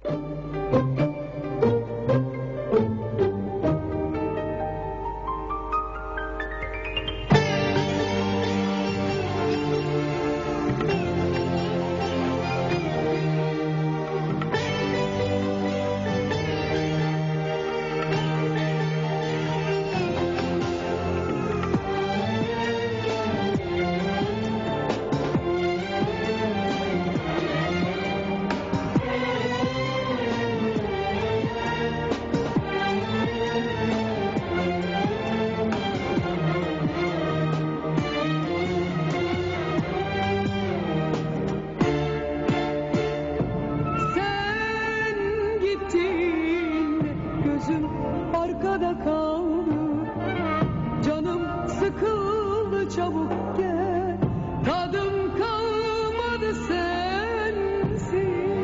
Arkada kaldı, canım sıkıldı, çabuk gel. Tadım kalmadı sensiz.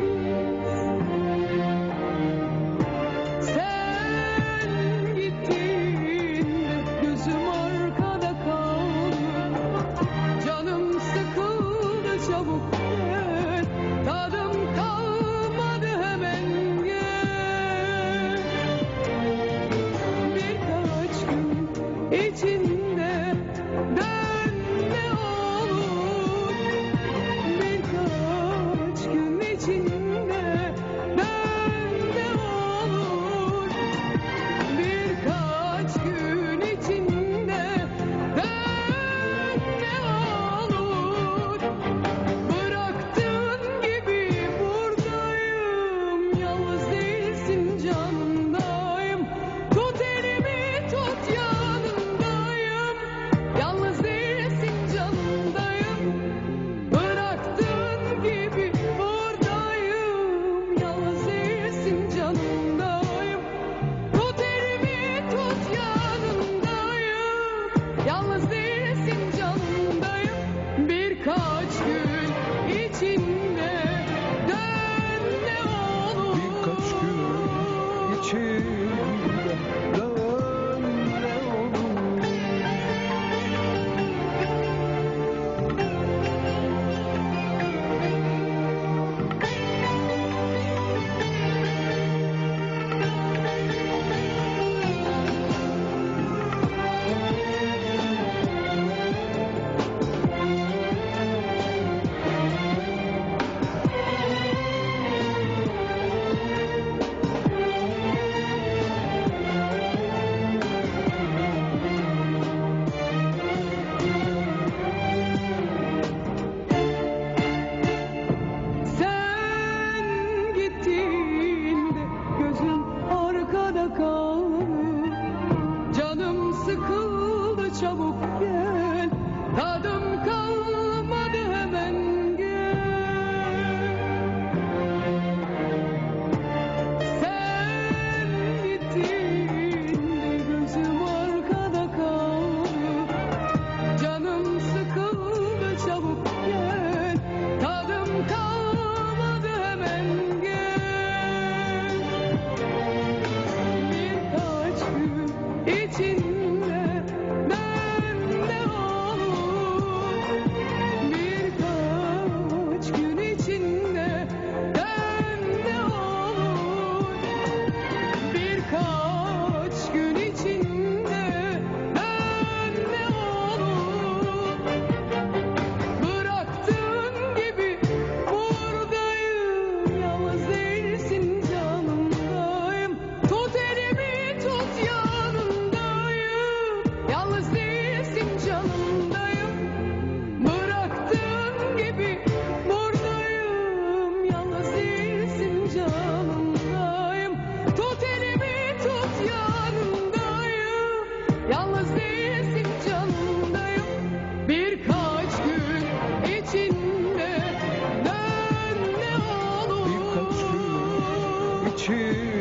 Sen gittin, gözüm arkada kaldı. Canım sıkıldı, çabuk gel. Tadım kalmadı, hemen gel. İçinde dön ne olur, birkaç gün içinde dön ne olur, birkaç gün içinde dön ne olur. Bıraktığın gibi buradayım, yalnız değilsin, canındayım. Tut elimi, tut yanındayım, yalnız değilsin, canındayım. Bıraktığın gibi buradayım, yalnız değilsin, canındayım. Tut elimi, tut yanındayım, yalnız değilsin, canındayım. Birkaç gün içinde dön ne olur. Birkaç gün içinde dön ne olur. Sen gittiğinde gözüm arkada kaldı. Canım sıkıldı, çabuk gel. Tadım kalmadı, hemen gel. Sen gittiğinde gözüm arkada kaldı. Canım sıkıldı, çabuk gel. Tadım kalmadı, hemen gel. Birkaç gün içinde dön ne olur. Birkaç gün içinde dön ne olur. Birkaç gün içinde dön ne olur. Bıraktığın gibi buradayım, yalnız değilsin, canımdayım. Tut elimi, tut yanındayım, yalnız değilsin, canımdayım. Bıraktığın gibi buradayım, yalnız değilsin, canımdayım. Tut elimi, tut yanındayım, yalnız değilsin, canımdayım. Birkaç gün içinde dön ne olur. Birkaç gün içinde